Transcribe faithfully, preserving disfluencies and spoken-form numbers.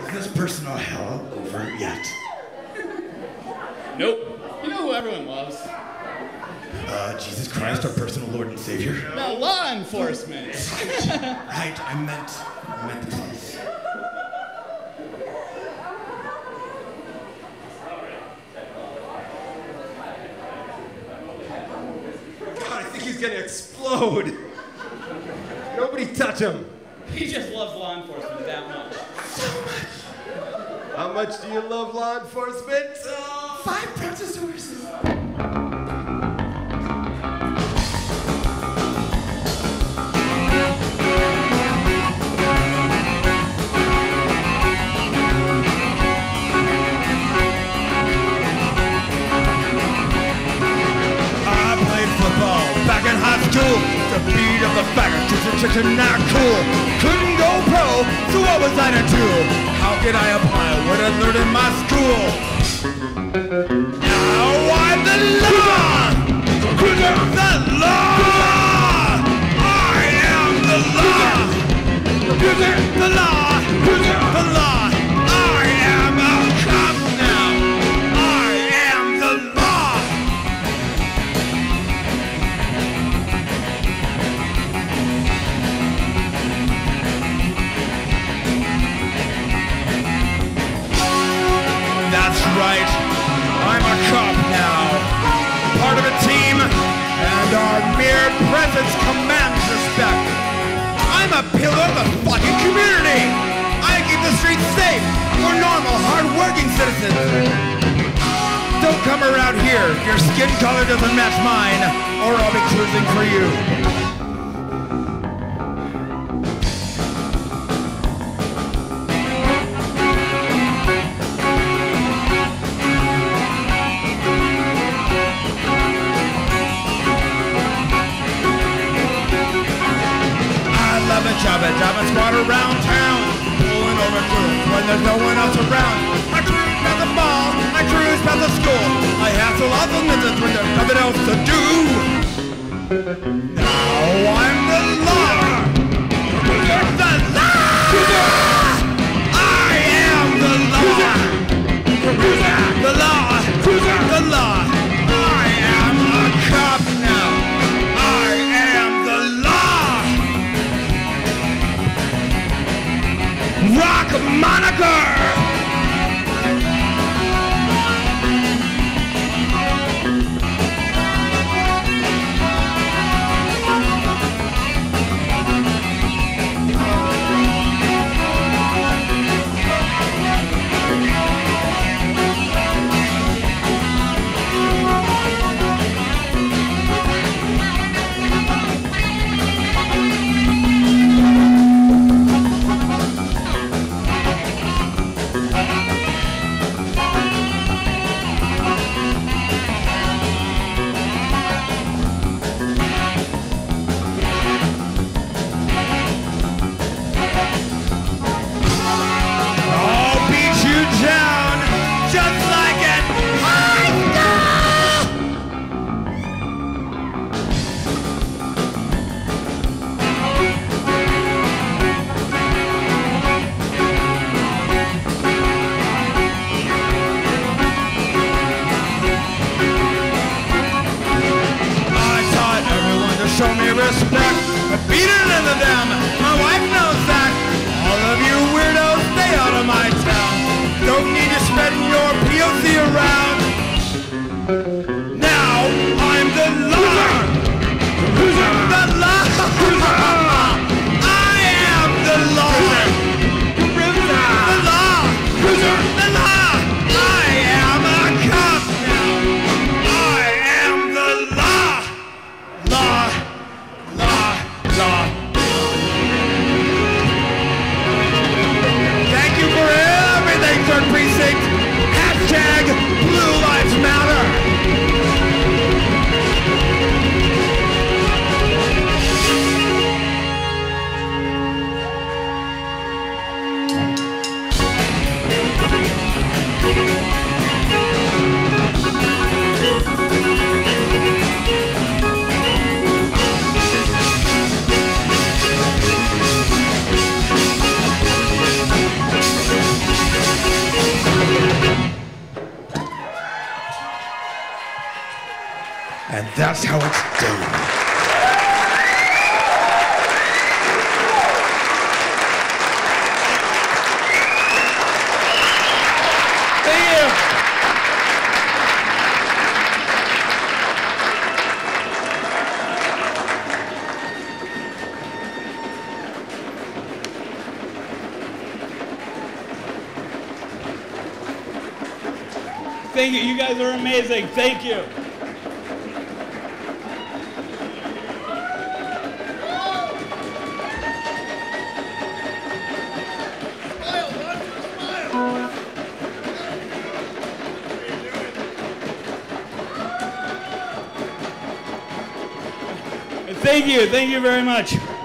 this personal hell over yet? Nope. You know who everyone loves? Uh, Jesus Christ, our personal Lord and Savior. No, law enforcement. Right, I meant, I meant the police. God, I think he's gonna explode. Nobody touch him. He just loves law enforcement that much. So much. How much do you love law enforcement? Oh, five processors. Back in high school, the beat of the faggot, just a chick not cool. Couldn't go pro, so what was I to do? How could I apply what I learned in my school? Now I'm the law! The law! I am the law! The law! The law! I am a cop now! I am the law! That's right, I'm a cop now, part of a team, and our mere presence commands respect. I'm a pillar of the fucking community. I keep the streets safe for normal, hard-working citizens. Don't come around here if your skin color doesn't match mine, or I'll be cruising for you. Jabba Jabba squad around town, pulling over girls when there's no one else around. I cruise past the mall, I cruise past the school. I hassle lots of midgets when there's nothing else to do. Now I'm the law. The law. I am the law. The law. The law. I am a cop now. I am the law. Rock Moniker! Show me respect, beat it into them. My wife knows that. All of you weirdos, stay out of my town. Don't need to spread your P O C around. Now I'm the law. The law. I am the law. The law. The law. I am a cop now. I am the law. Law. Thank you for everything, third precinct. Hashtag And that's how it's done. Thank you. You guys are amazing. Thank you. Thank you. Thank you very much.